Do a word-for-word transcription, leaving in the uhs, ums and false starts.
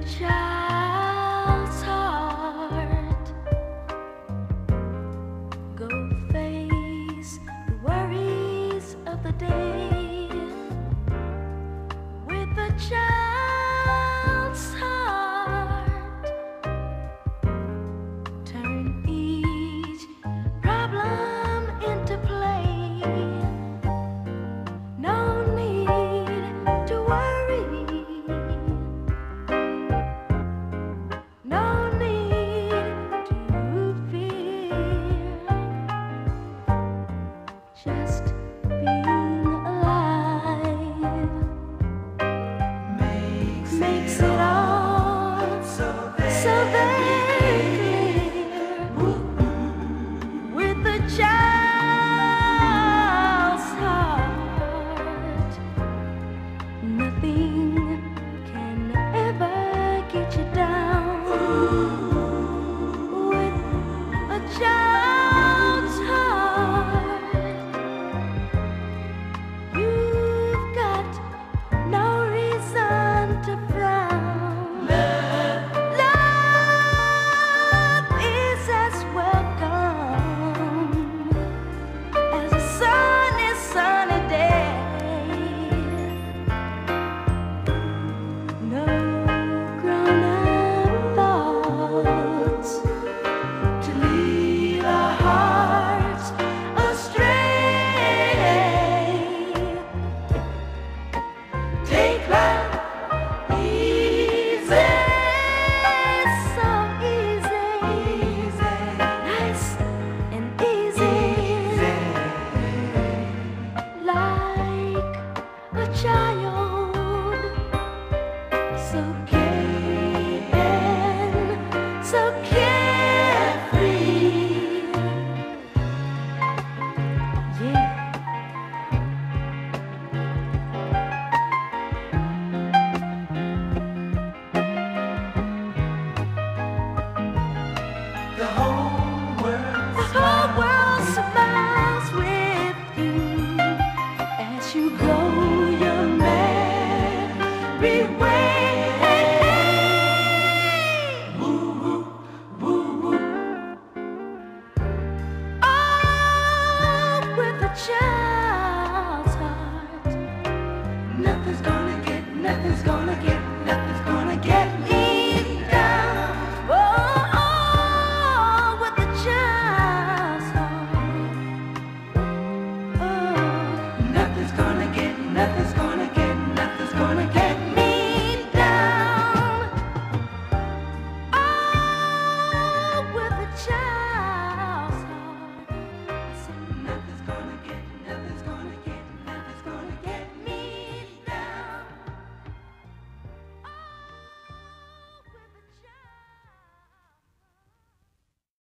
child's heart. Go face the worries of the day with the child's heart. Turn each problem into play. No need to worry. No need to fear. Just being alive Makes, makes it it all so so very clear. With the child's heart, nothing can ever get you down. With a child's heart, you've got no reason to frown. Love is as welcome as a sunny, sunny day. No grown-up thoughts to lead our hearts astray. Take life easy, so easy, nice and easy, like a child, so gay and so carefree. Yeah. The whole world The whole world smiles with you as you go your merry way. Oh, with a child.